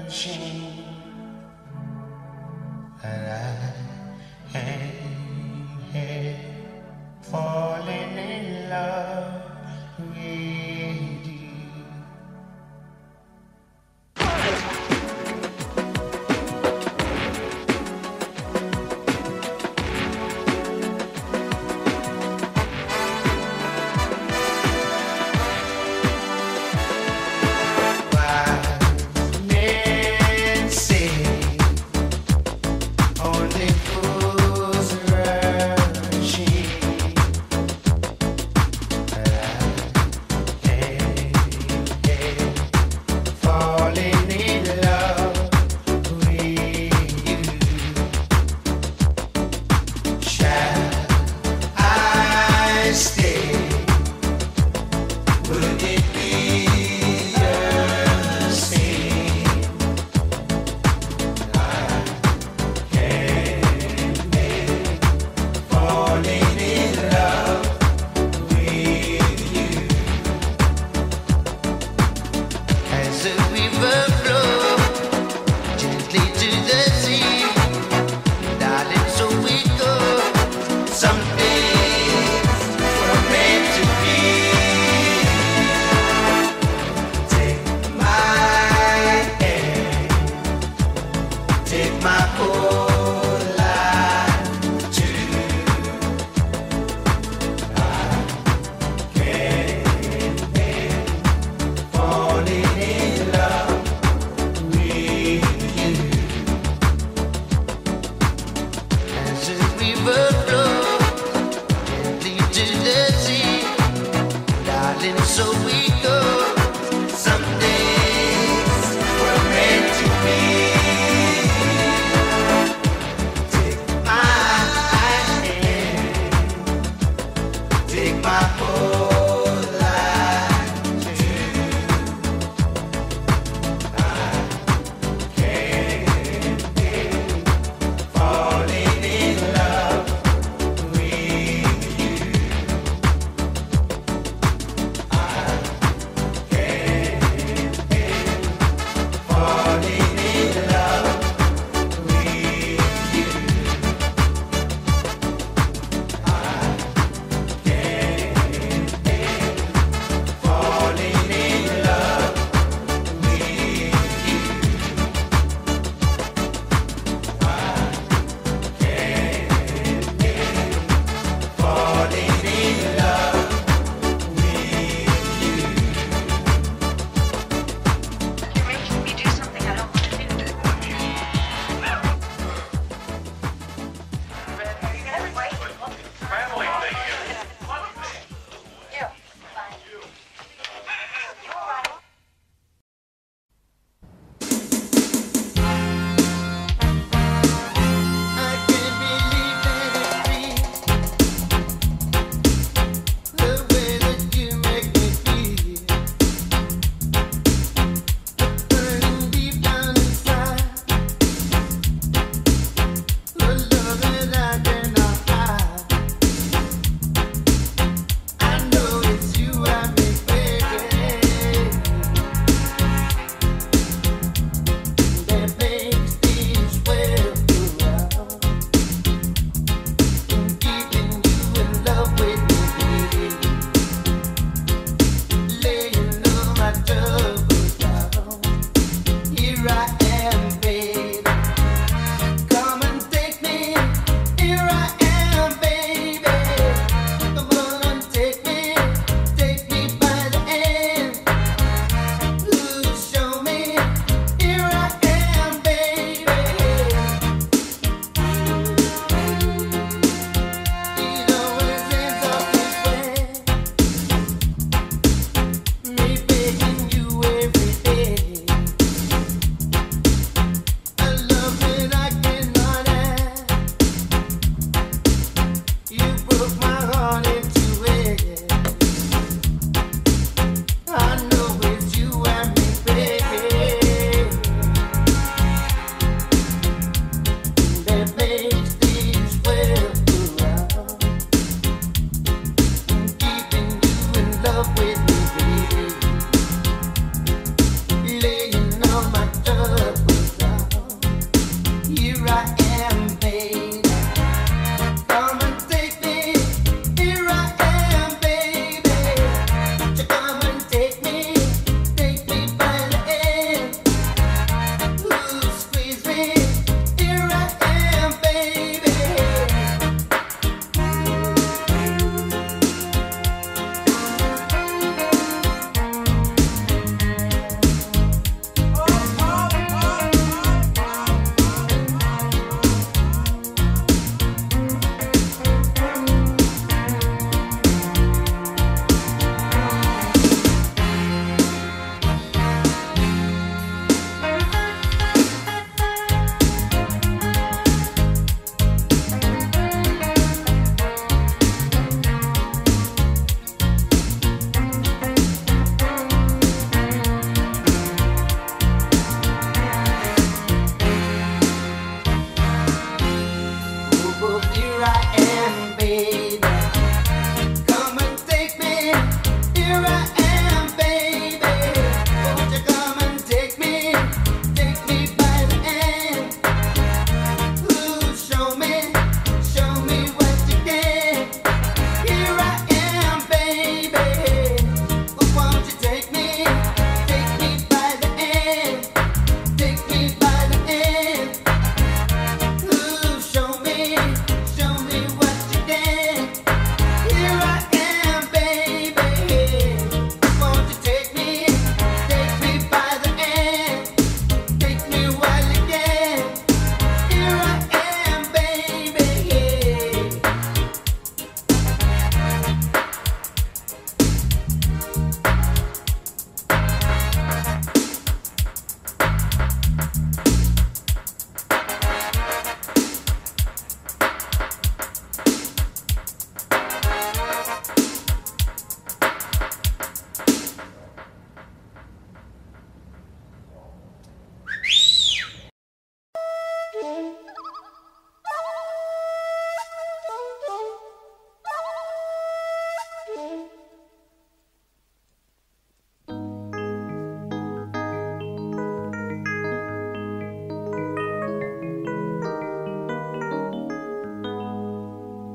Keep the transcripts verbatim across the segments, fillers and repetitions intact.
machine, and I ain't here falling in love with you. Why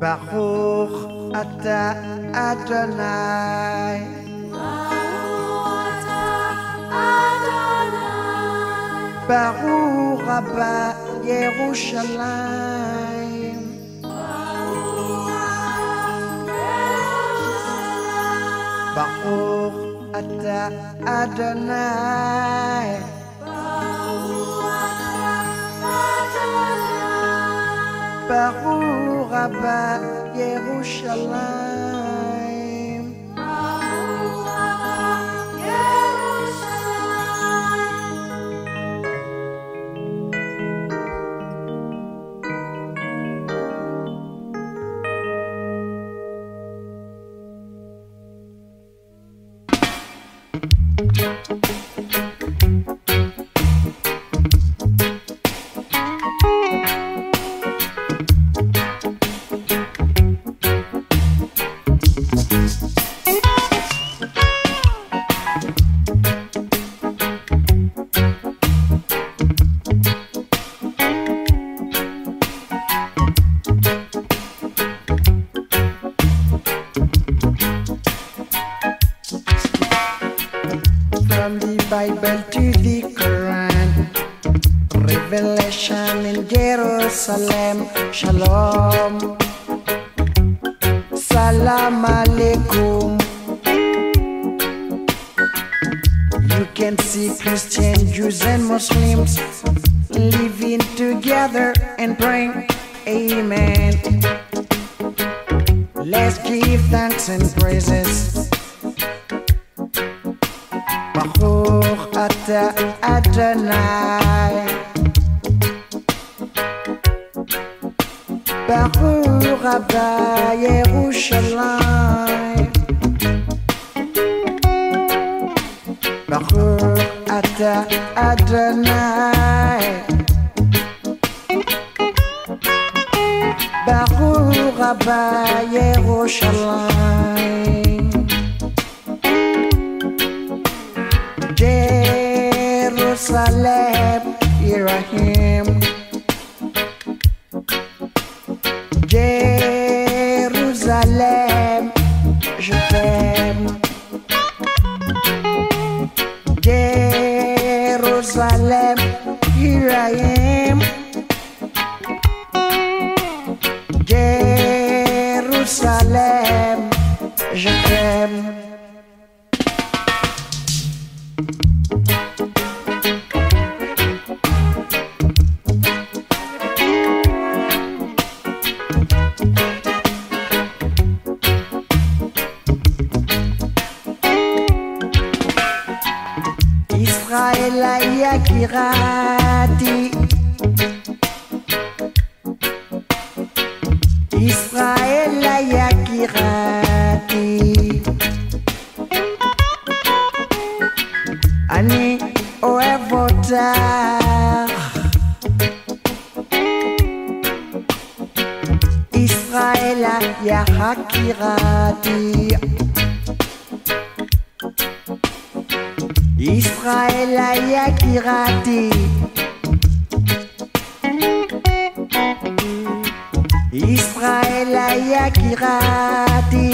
Baruch ata Adonai. Baruch Rabba Yerushalayim. Baruch ata Adonai. Baruch Rabba Yerushalayim. From the Bible to the Quran, Revelation in Jerusalem, Shalom, Salam Alaikum. You can see Christians, Jews and Muslims living together and praying, Amen. Let's give thanks and praises. Baruch ata Adonai. Baruch Rabba Yerushalayim. Baruch ata Adonai. Baruch Rabba Yerushalayim. Jerusalem, here I am. Jerusalem, je t'aime. Jerusalem, here I am. Jerusalem, je t'aime. Israël Yakirati, Israël Yakirati, Ani Oevotar, Israël Yakirati. Israël Yakirati, Israël Yakirati.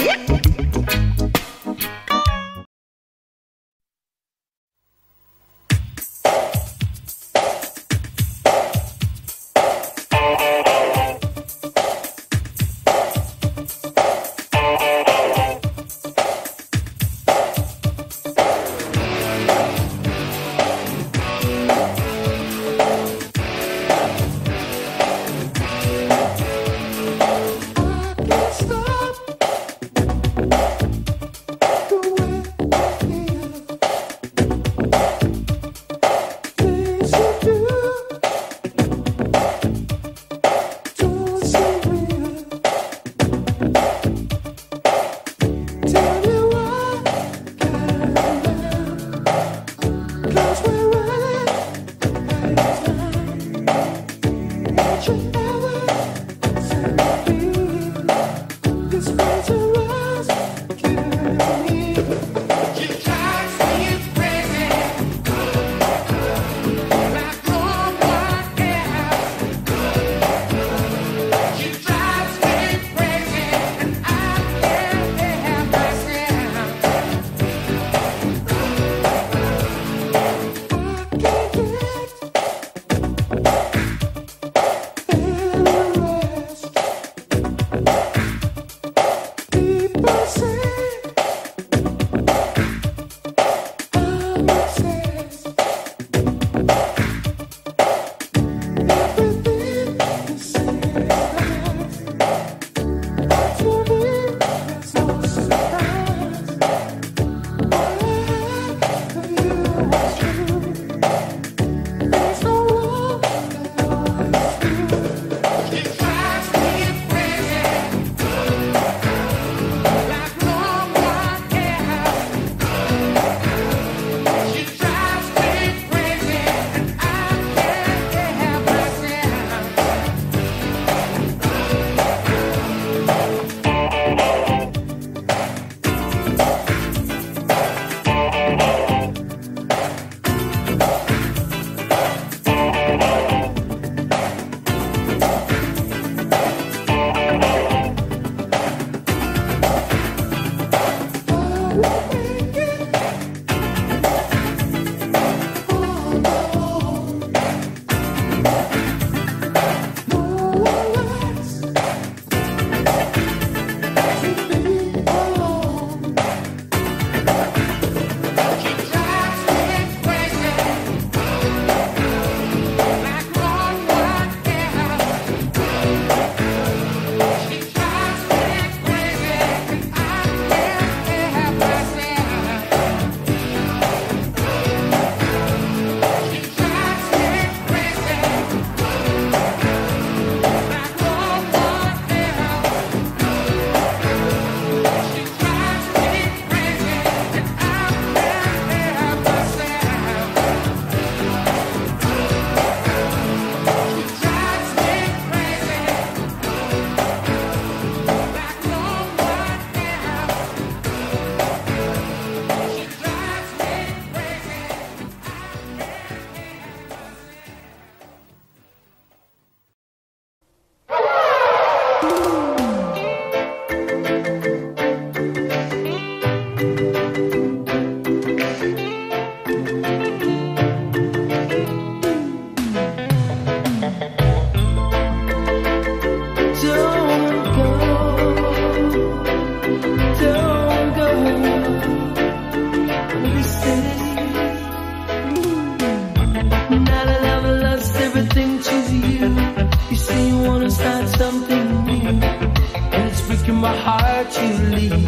my heart you leave.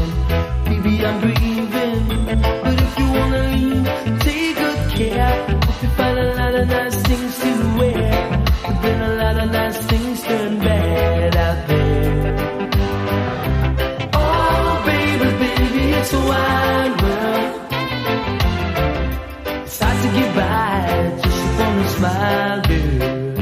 Baby, I'm grieving, but if you wanna leave, take good care. Hope you find a lot of nice things to wear. But then a lot of nice things turn bad out there. Oh, baby, baby, it's a wide world. It's hard to get by just upon a smile, girl.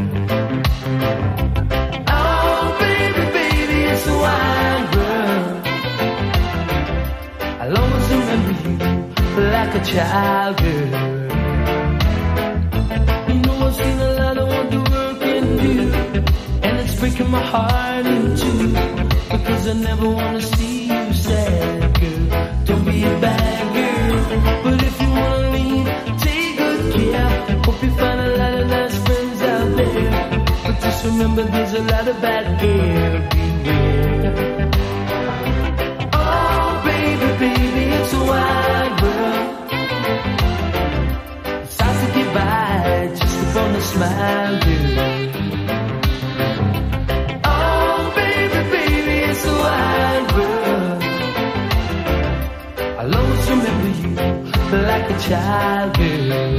Like a child, girl. You know I've seen a lot of what the world can do, and it's breaking my heart in two, because I never wanna see you sad, girl. Don't be a bad girl, but if you wanna leave, take good care. Hope you find a lot of nice friends out there, but just remember there's a lot of bad air. Beware. Oh, baby, baby, it's a wide world. On a smile, girl. Oh, baby, baby, it's a wide world. I'll always remember you like a child, girl.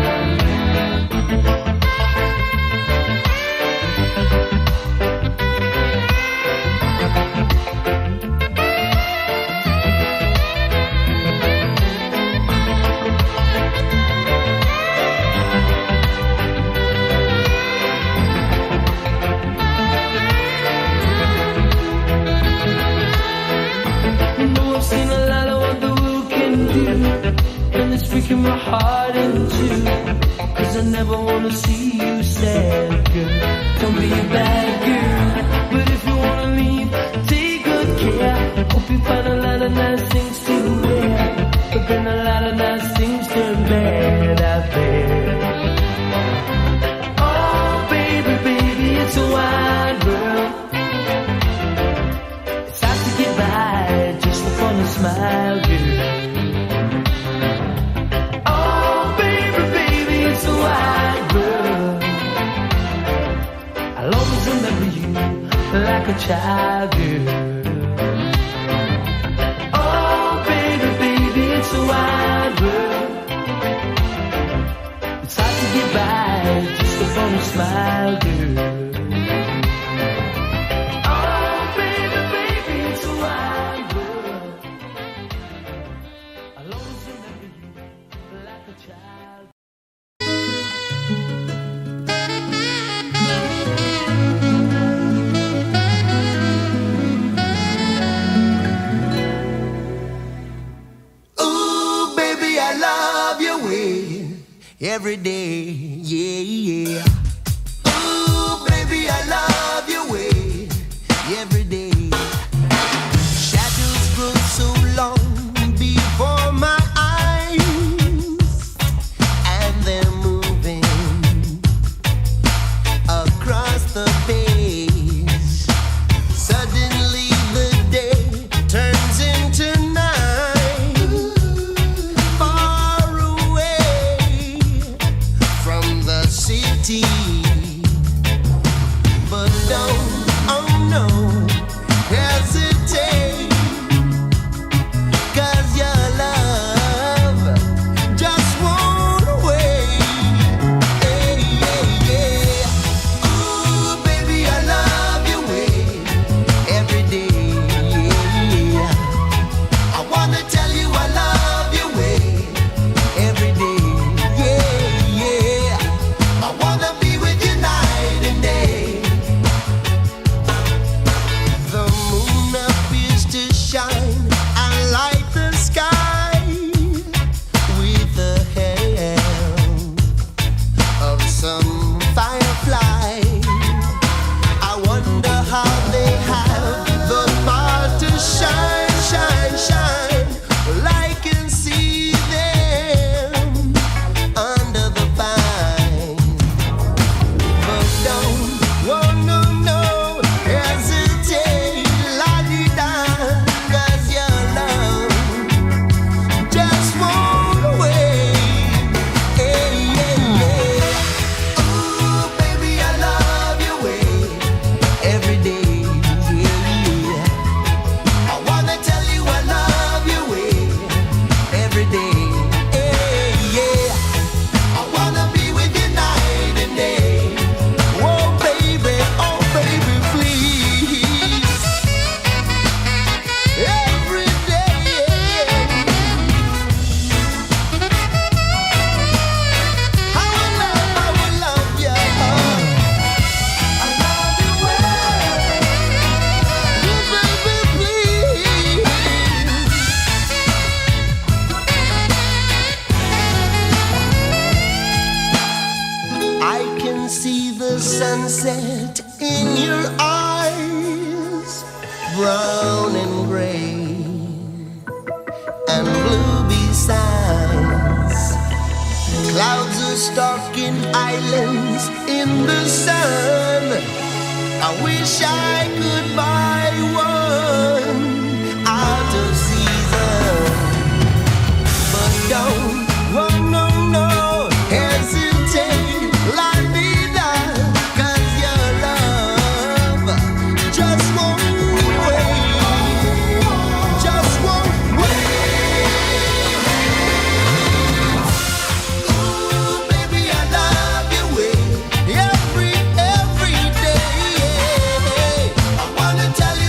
Breaking my heart in two, cause I never wanna see you sad, girl. Don't be a bad girl, but if you wanna leave, take good care. Hope you find a lot of nice things to wear, but then a lot of nice things turn bad out there. Oh, like a child, girl. Oh, baby, baby, it's a wild world. It's hard to get by just upon a smile, girl. Oh, baby, baby, it's a wild world. I'll always remember you like a child. Every day, yeah, yeah. Ooh, baby, I love your way. Every day. Shadows grow so long before my eyes, and they're moving across the page. Suddenly the day turns into night. Far away from the city, but don't, oh no, hesitate, 'cause your love just won't wait. Hey, yeah, yeah. Ooh, baby, I love your way every day. Yeah. I wanna tell you I love your way every day. Yeah, yeah. I wanna be with you night and day. The moon appears to shine and light the sky with the help of some firefly. I wonder how they have the power to shine, shine, shine. Well, I can see them under the vine. But don't, oh no, no, hesitate, la-di-da, 'cause your love just won't wait. Hey, yeah, yeah. Ooh, baby, I love your way every day. Yeah, yeah. I wanna tell you I love your way every day. Hey, yeah. I wanna be with you night and day. Oh, baby, oh, baby, please. Every day. I will love, I will love you. I love you well. Oh, baby, please. I can see the sunset in your eyes, brown and gray and blue besides. Clouds are stalking islands in the sun. I wish I could buy one out of season. But don't, oh no, no, hesitate, la-di-da, 'cause your love just won't wait, just won't wait. Ooh, baby, I love your way every, every day. I wanna tell you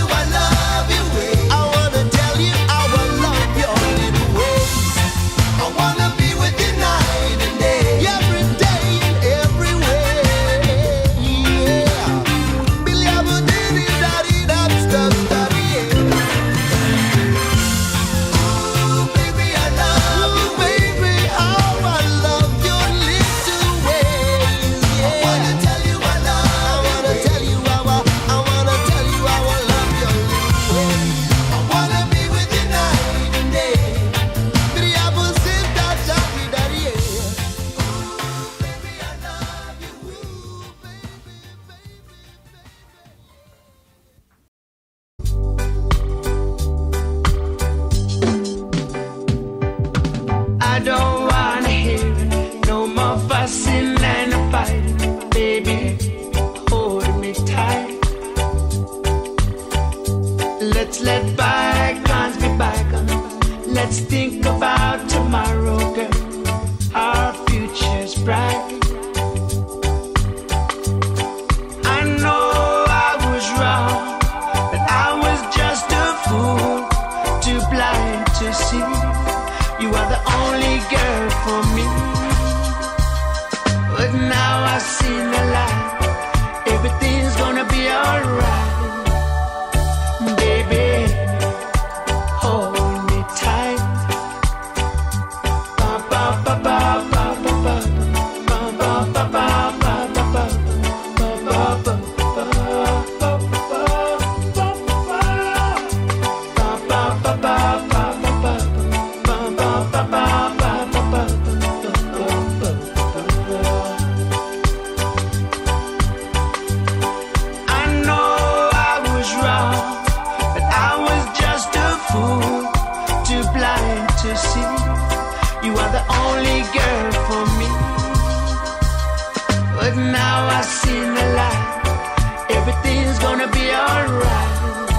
but now I see the light. Everything's gonna be alright,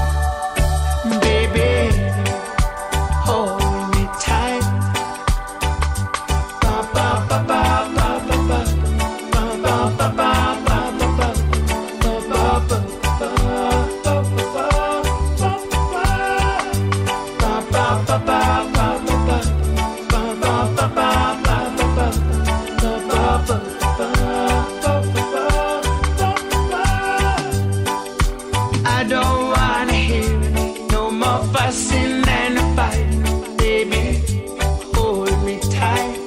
baby. Hold me tight. Ba ba ba ba ba ba ba ba ba ba ba ba ba ba ba I don't wanna hear no more fussing and fighting, baby. Hold me tight.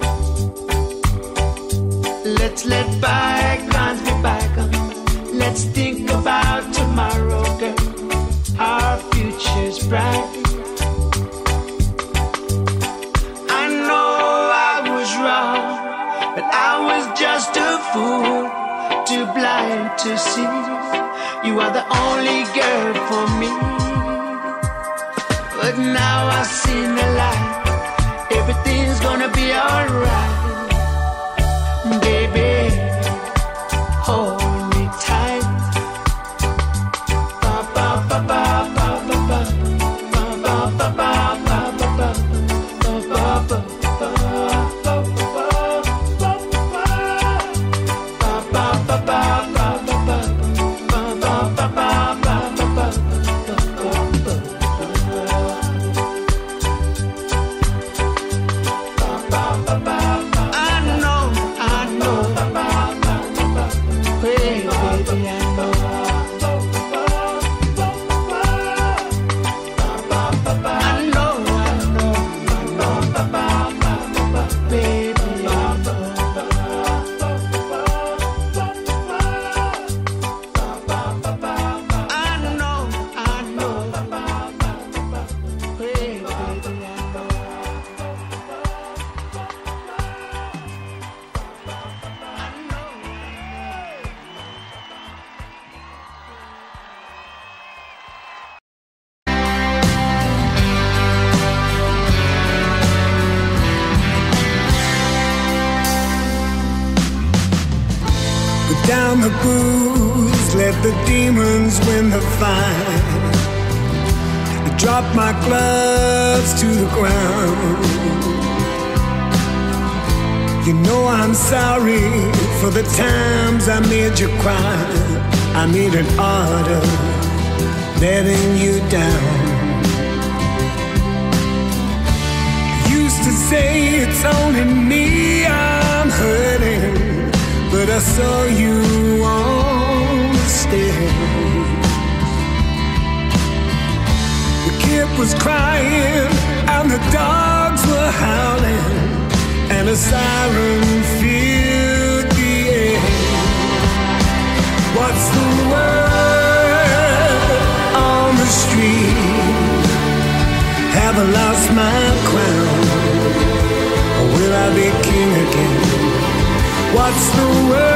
Let's let bygones be bygones. Let's think about tomorrow, girl. Our future's bright. I know I was wrong, but I was just a fool, too blind to see. You are the only girl for me. But now I see the light. Everything's gonna be alright, baby. Hold me tight. Ba ba ba ba ba ba ba ba ba ba ba ba ba ba ba ba ba Down the booze, let the demons win the fight. I drop my gloves to the ground. You know I'm sorry for the times I made you cry. I made it harder, letting you down. Used to say it's only me I'm hurting, but I saw you on the stairs. The kid was crying and the dogs were howling, and a siren filled the air. What's the word on the street? Have I lost my crown, or will I be king again? What's the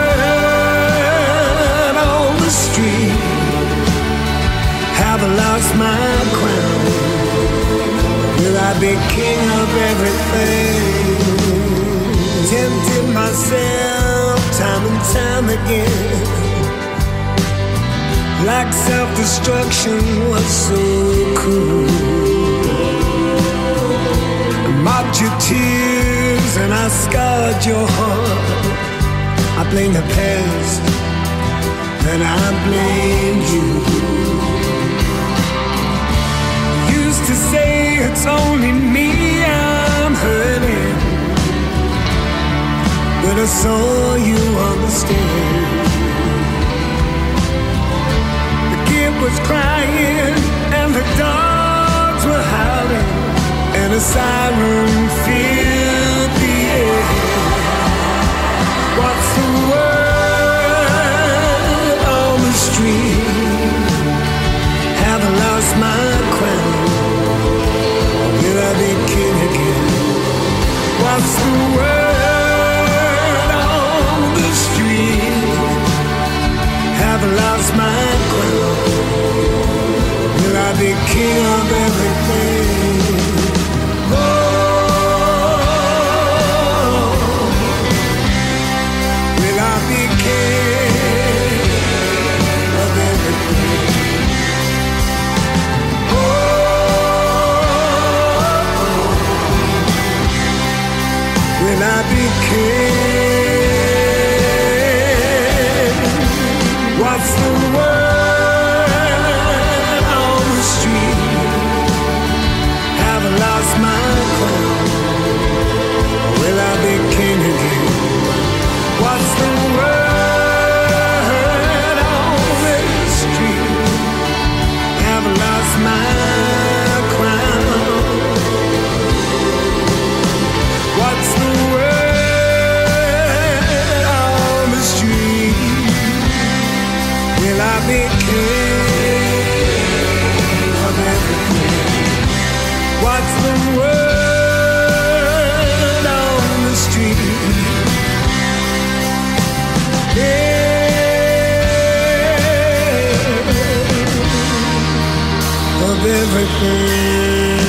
word on the street? Have I lost my crown? Will I be king of everything? Tempted myself time and time again, like self-destruction was so cool. I mocked your tears and I scarred your heart. I blame the past, and I blame you. Used to say it's only me I'm hurting, but I saw you on the stairs. The kid was crying and the dogs were howling, and a siren filled the air. What's the word on the street? Have I lost my crown, or will I be king again? What's the word on the street? Have I lost my crown, or will I be king of everything? Oh, be king. be king of everything. What's the word on the street? King of everything.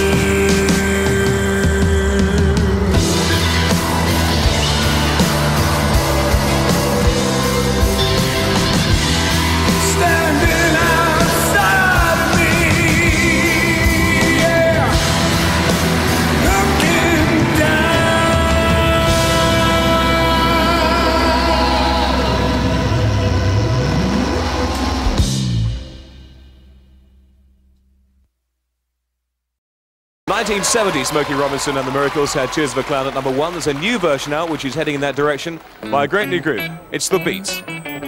nineteen seventy, Smokey Robinson and the Miracles had Tears of a Clown at number one. There's a new version out which is heading in that direction by a great new group. It's The Beats.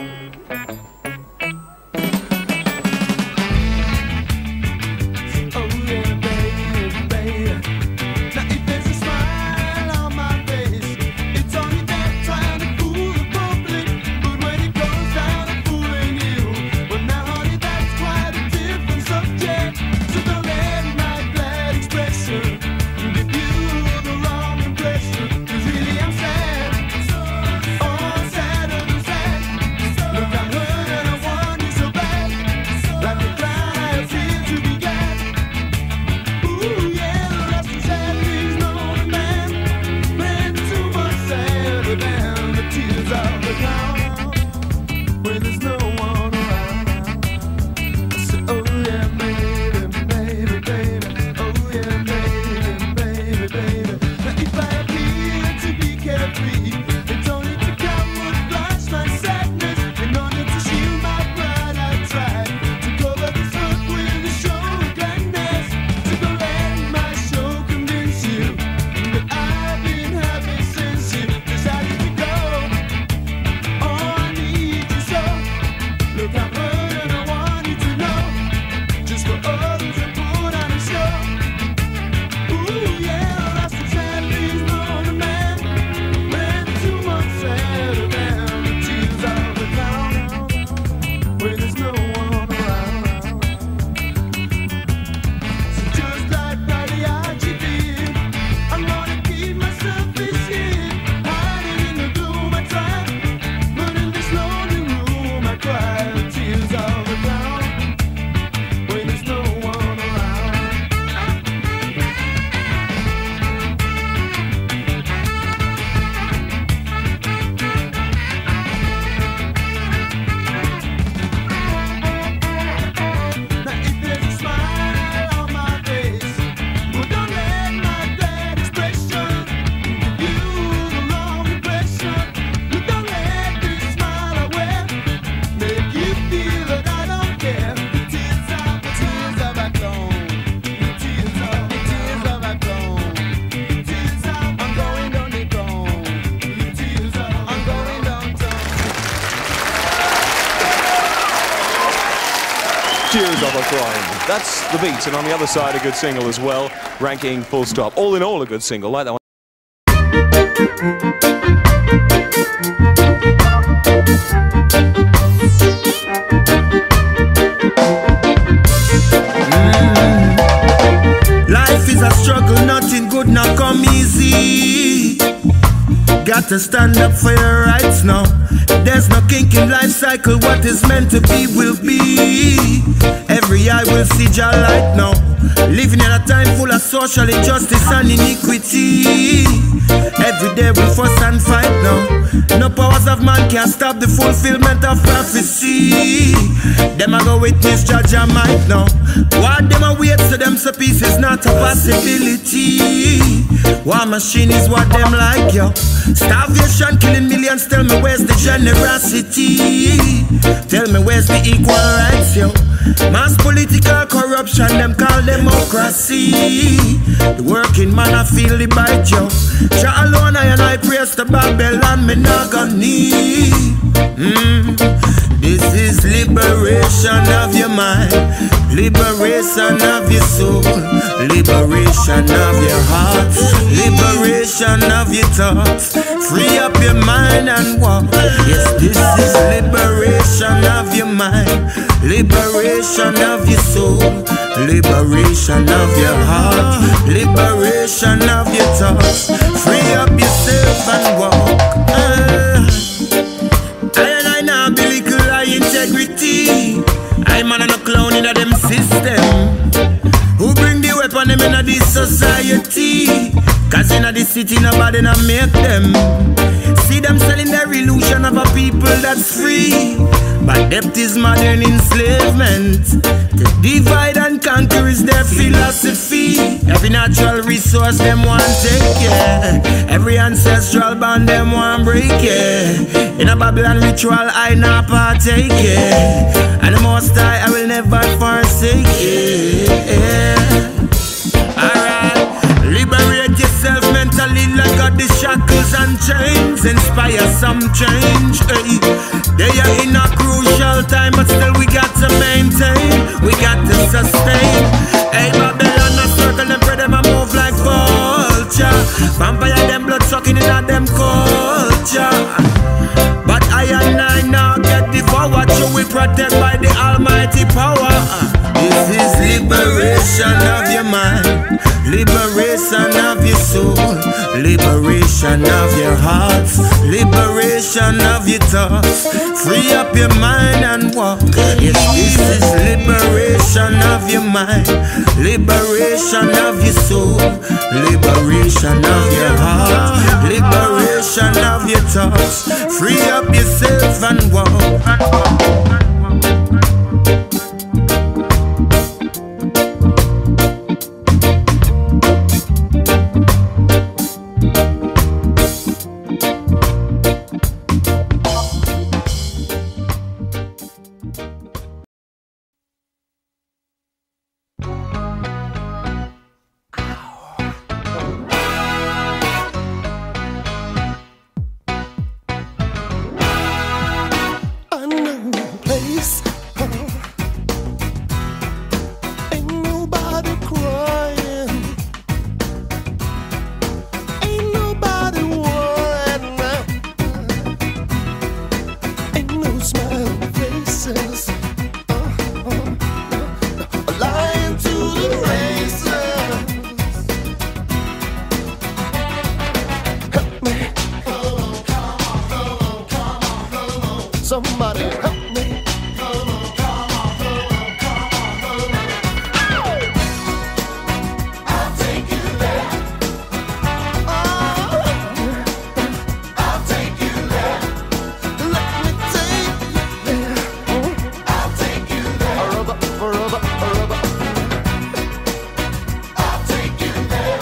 Tears of a Clown. That's The Beats, and on the other side, a good single as well, ranking full stop. All in all, a good single, like that one. Mm. Life is a struggle, nothing good not come easy. Got to stand up for your rights now. There's no kink in life cycle, what is meant to be will be. Every eye will see your light now. Living in a time full of social injustice and iniquity. Every day we fuss and fight now. No powers of man can stop the fulfillment of prophecy. Them a go witness judge and might now. What them a wait so them so peace is not a possibility. War machine is what them like, yo. Starvation killing millions, tell me where's the generosity? Tell me where's the equal rights, yo? Mass political corruption, them call democracy. The working man I feel the bite, yo. Jah alone I and I praise the Babylon, me not gonna need. mm. This is liberation of your mind, liberation of your soul, liberation of your heart, liberation of your thoughts. Free up your mind and walk. Yes, this is liberation of your mind, Liberation of your soul, liberation of your heart, liberation of your thoughts. Free up yourself and walk. Uh, I and I now be little high integrity. I'm man and a clown in a them system. Who bring the weapon them in a this society? Cause in a this city nobody not make them. See them selling their illusion of a people that's free. But depth is modern enslavement. To divide and conquer is their philosophy. Every natural resource them want take, yeah. Every ancestral bond them want break, yeah. In a Babylon ritual I not partake, yeah. And the most high I will never forsake, yeah. Alright, liberate yourself mentally, let go the shackles and chains. Inspire some change, hey. They are in a crucial time, but still we got to maintain, we got to sustain. Hey, Babylon a circle, them spread them a move like vulture. Vampire them blood sucking in at them culture. But I and I now get devoured, so we protect by the almighty power. This is liberation of your mind, liberation of your soul, liberation of your heart, liberation of your thoughts. Free up your mind and walk. Yes, this is liberation of your mind, liberation of your soul, liberation of your heart, liberation of your thoughts. Free up yourself and walk. Somebody help me. Come on, come on, come on, come on, come on. I'll take you there. Oh, I'll take you there. Let me take you there. I'll take you there. A rubber, a rubber, a rubber. I'll take you there.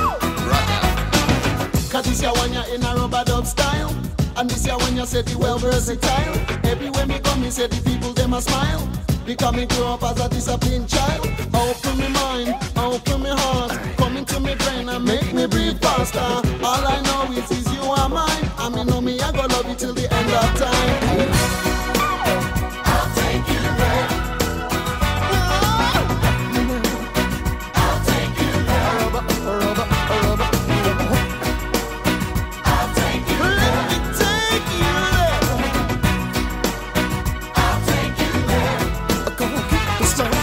Rock. Cause this year when you're in a rubber dub style. And this year when you say the well versatile. Everywhere me come, me say the people them a smile. Because me grow up as a disciplined child. Open me mind, open me heart. Come into me brain and make me breathe faster. All I know is, is you are mine. And me know me I go love you till the end of time. I'll take you there. I'll take you there. A rubber, a rubber, a rubber. I'll take you there. Let me take you there. I'll take you there. Go on, keep the stone.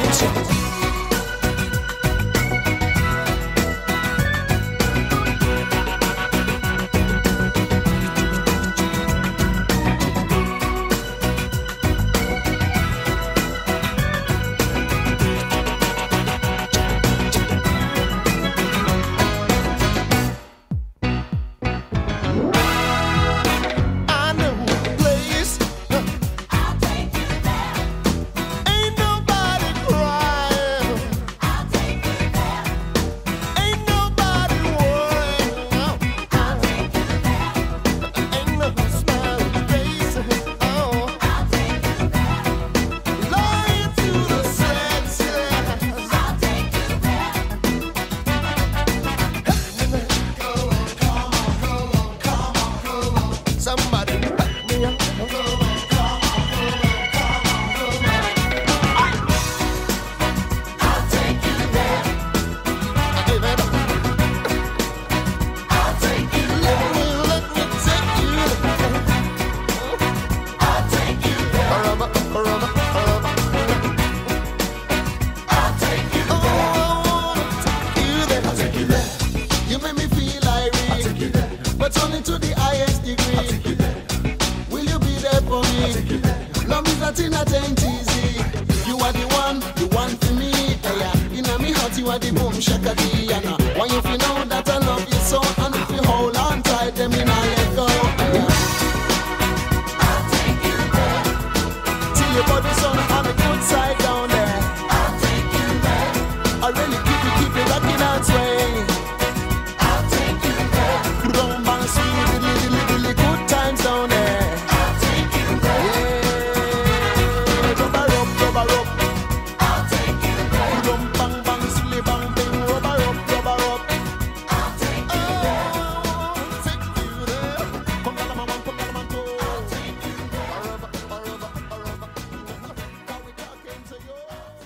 Love is a thing that ain't easy. You are the one, the one for me. Hey, yeah. In a me heart, you are the boom shakati. And uh, why if you know that I love you so, and if you hold on tight, then me not let go. Hey, yeah. I'll take you there. Till your body's on on the good side down there. I'll take you there. I really keep you, keep you rocking and swaying. I'll take you there. Rum bang sweet, diddly diddly diddly, good times down there. I'll take you there. Yeah, rubber up, rubber up. I'll take you there. Rum bang bang, silly bang bang, rubber up, rubber up. I'll take you there. Oh, take you there. Come down, man, come down, man, go. I'll take you there. Rubber, rubber, rubber. How we talking to you?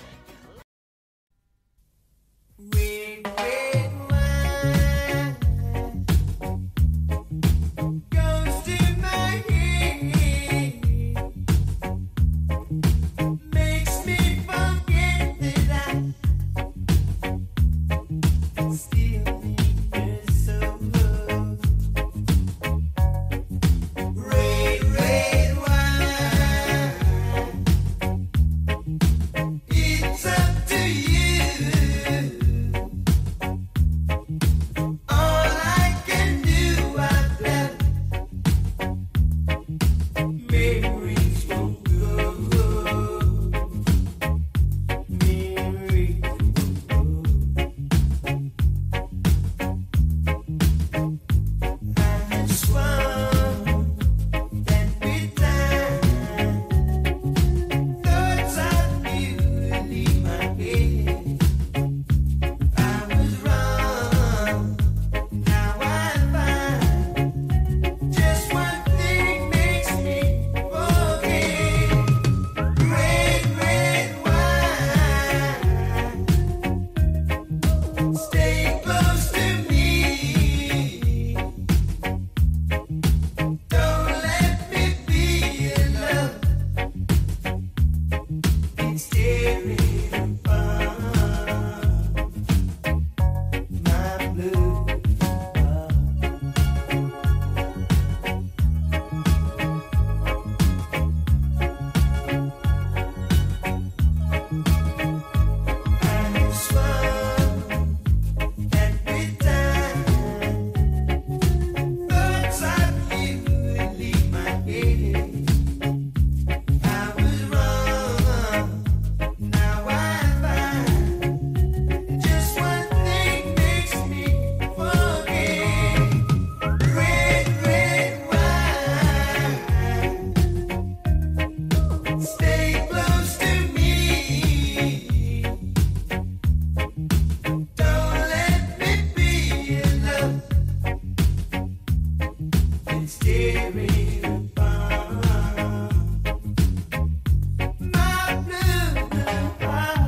Red, red wine goes to my head, makes me forget that I still need you so much. Red, red wine, it's up to you. All I can do, I've left memories will go. Memories will go. I swung that bit time. Thoughts of you leave my head. I was wrong. Now I find just one thing makes me forget. Red, red wine, stay close to me. Don't let me be alone. It's tearing apart my blue. I swung that bit time. Thoughts of you leave my head. I was wrong. Now I find just one thing makes me forget. Red, red wine, stay close to me. Don't let me be alone. It's tearing apart my blue heart.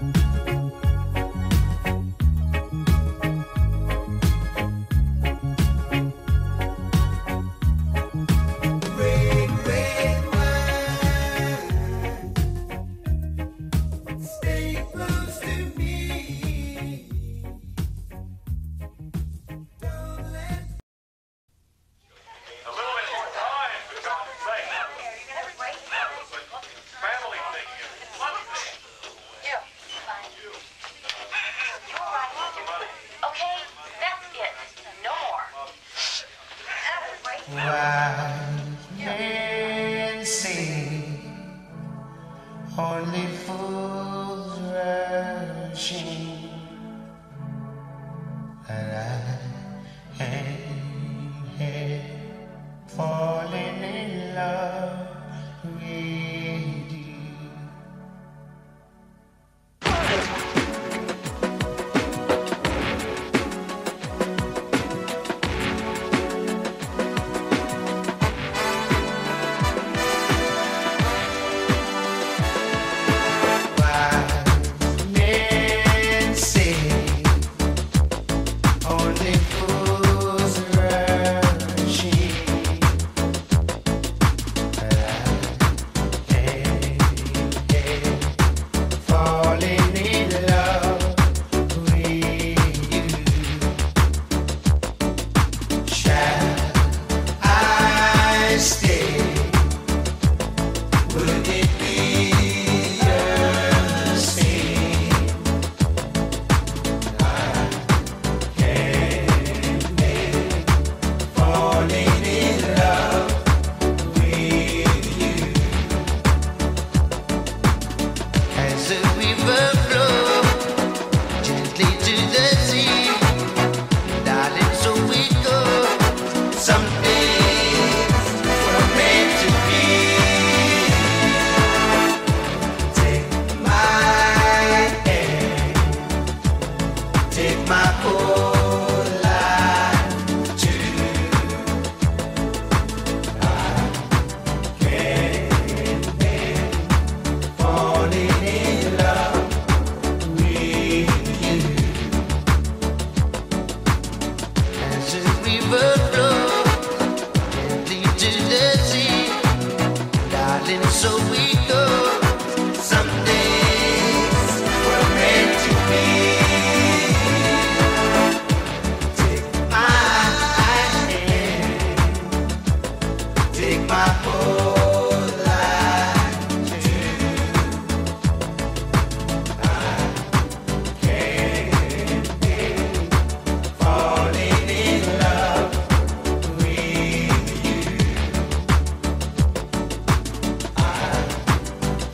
Red, red wine, stay close to me. Don't let A little bit more time, for God's sake. Family thing. It's money thing. Okay, that's it. No more. Wise men say only fools rushing, and I ain't here falling in love with you. Wise men say only fools we go. Some days we're meant to be. Take my hand, take my whole life too. I can't be falling in love with you. I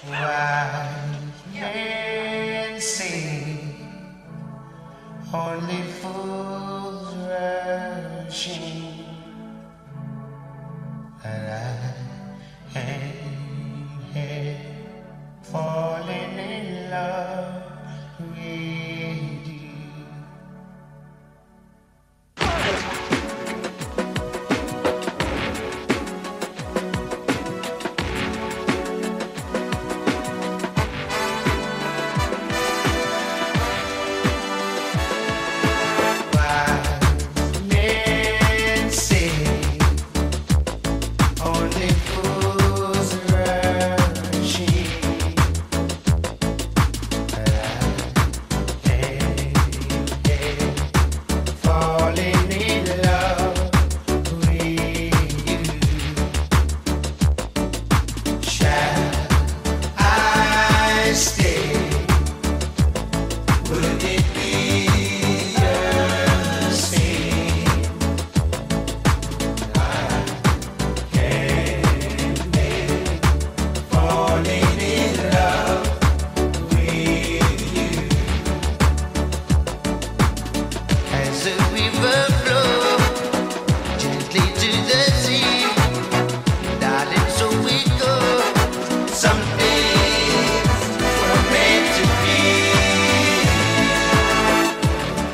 Wise men say only fools rushing, and I ain't here falling in love with you.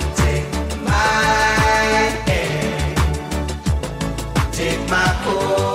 Take my hand, take my hold.